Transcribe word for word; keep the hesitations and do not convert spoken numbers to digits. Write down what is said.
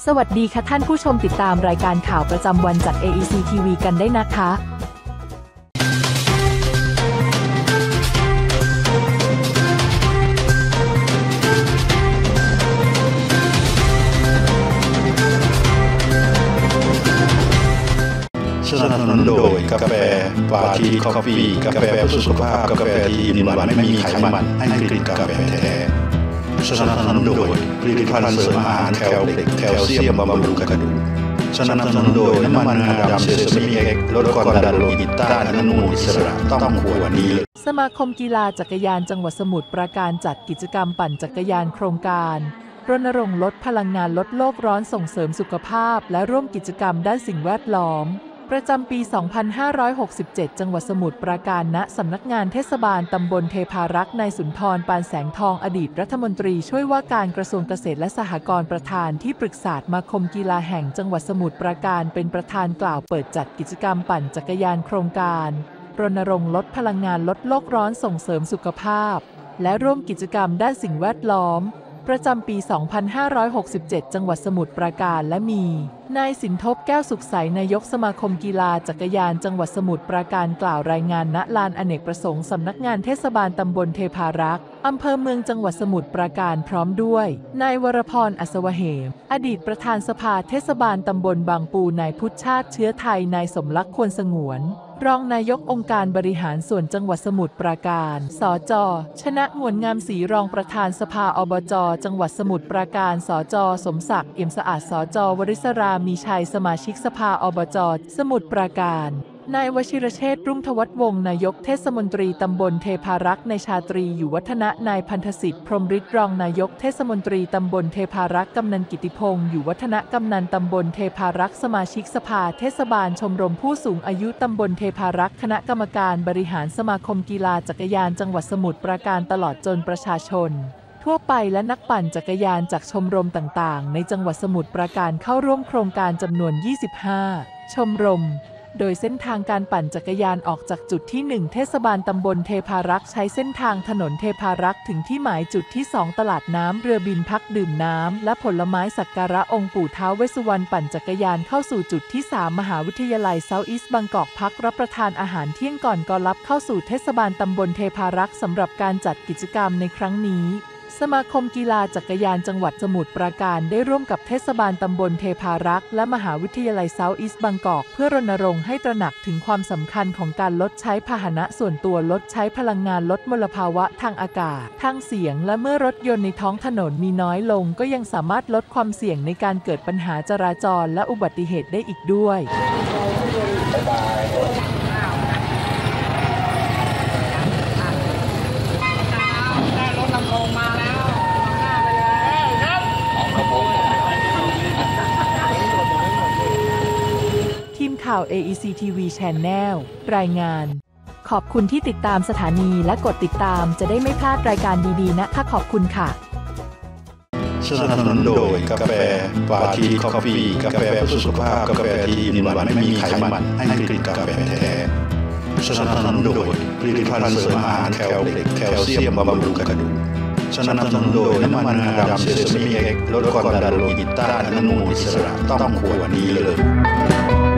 สวัสดีค่ะท่านผู้ชมติดตามรายการข่าวประจำวันจาก เอ อี ซี ที วี กันได้นะคะสนับสนุนโดยกาแฟปาทีคอฟฟี่กาแฟเพื่อสุขภาพกาแฟที่อิ่มหวานไม่มีไขมันให้กลิ่นกาแฟแท้สนับสนุนโดยผลิตภัณฑ์เสริมอาหารแคลเล็กแคลเซียมบำรุงกระดูกสนับสนุนโดยน้ำมันงาดำเซซามิเอ็กซ์ลดความดันโลหิตต้านอนุมูลอิสระต้องขวดนี้สมาคมกีฬาจักรยานจังหวัดสมุทรปราการจัดกิจกรรมปั่นจักรยานโครงการรณรงค์ลดพลังงานลดโลกร้อนส่งเสริมสุขภาพและร่วมกิจกรรมด้านสิ่งแวดล้อมประจำปี สองพันห้าร้อยหกสิบเจ็ด จังหวัดสมุทรปราการณสำนักงานเทศบาลตำบลเทพารักษ์นายสุนทร ปานแสงทองอดีตรัฐมนตรีช่วยว่าการกระทรวงเกษตรและสหกรณ์ประธานที่ปรึกษาสมาคมกีฬาแห่งจังหวัดสมุทรปราการเป็นประธานกล่าวเปิดจัดกิจกรรมปั่นจักรยานโครงการรณรงค์ลดพลังงานลดโลกร้อนส่งเสริมสุขภาพและร่วมกิจกรรมด้านสิ่งแวดล้อมประจำปี สองพันห้าร้อยหกสิบเจ็ด จังหวัดสมุทรปราการและมีนายสินทบแก้วสุขใสนายกสมาคมกีฬาจักรยานจังหวัดสมุทรปราการกล่าวรายงานณลานอเนกประสงค์สำนักงานเทศบาลตำบลเทพารักษ์อำเภอเมืองจังหวัดสมุทรปราการพร้อมด้วยนายวรพร อัศวเหมอดีตประธานสภาเทศบาลตำบลบางปูนายพุทธชาติเชื้อไทยนายสมรักควรสงวนรองนายกองค์การบริหารส่วนจังหวัดสมุทรปราการสจ.ชนะงวนงามศรีรองประธานสภาอบจ.จังหวัดสมุทรปราการสจ.สมศักดิ์เอี่ยมสะอาดสจ.วริศรามีชัยสมาชิกสภาอบจ.สมุทรปราการนายวชิรเชษฐ์รุ่งทวัฒน์วงศ์นายกเทศมนตรีตำบลเทพารักษ์นายชาตรีอยู่วัฒนะนายพันธสิทธิ์พรหมฤทธิ์รองนายกเทศมนตรีตำบลเทพารักษ์กำนันกิติพงศ์อยู่วัฒนะกำนันตำบลเทพารักษ์สมาชิกสภาเทศบาลชมรมผู้สูงอายุตำบลเทพารักษ์คณะกรรมการบริหารสมาคมกีฬาจักรยานจังหวัดสมุทรปราการตลอดจนประชาชนทั่วไปและนักปั่นจักรยานจากชมรมต่างๆในจังหวัดสมุทรปราการเข้าร่วมโครงการจำนวนยี่สิบห้าชมรมโดยเส้นทางการปั่นจักรยานออกจากจุดที่หนึ่งเทศบาลตำบลเทพารักษ์ใช้เส้นทางถนนเทพารักษ์ถึงที่หมายจุดที่สองตลาดน้ำเรือบินพักดื่มน้ำและผลไม้สักการะองค์ปู่ท้าวเวสสุวรรณปั่นจักรยานเข้าสู่จุดที่สามมหาวิทยาลัยเซาท์อีสต์บางกอกพักรับประทานอาหารเที่ยงก่อนก่อนลับเข้าสู่เทศบาลตำบลเทพารักษ์สำหรับการจัดกิจกรรมในครั้งนี้สมาคมกีฬาจักรยานจังหวัดสมุทรปราการได้ร่วมกับเทศบาลตำบลเทพารักษ์และมหาวิทยาลัยเซาท์อีสต์บางกอกเพื่อรณรงค์ให้ตระหนักถึงความสำคัญของการลดใช้พาหนะส่วนตัวลดใช้พลังงานลดมลภาวะทางอากาศทางเสียงและเมื่อรถยนต์ในท้องถนนมีน้อยลงก็ยังสามารถลดความเสี่ยงในการเกิดปัญหาจราจรและอุบัติเหตุได้อีกด้วยทีมข่าว เอ อี ซี ที วี Channel รายงานขอบคุณที่ติดตามสถานีและกดติดตามจะได้ไม่พลาดรายการดีๆนะคะขอบคุณค่ะสนับสนุนโดยกาแฟปาทีคอฟฟี่กาแฟเพื่อสุขภาพกาแฟที่อิ่มหวานไม่มีไขมันให้กลิ่นกาแฟแท้สนับสนุนโดยผลิตภัณฑ์เสริมอาหารแคลเล็กแคลเซียมบำรุงกระดูกสนับสนุนโดยน้ำมันงาดำเซซามิเอ็กซ์ลดความดันโลหิตต้านอนุมูลอิสระต้องขวดนี้เลย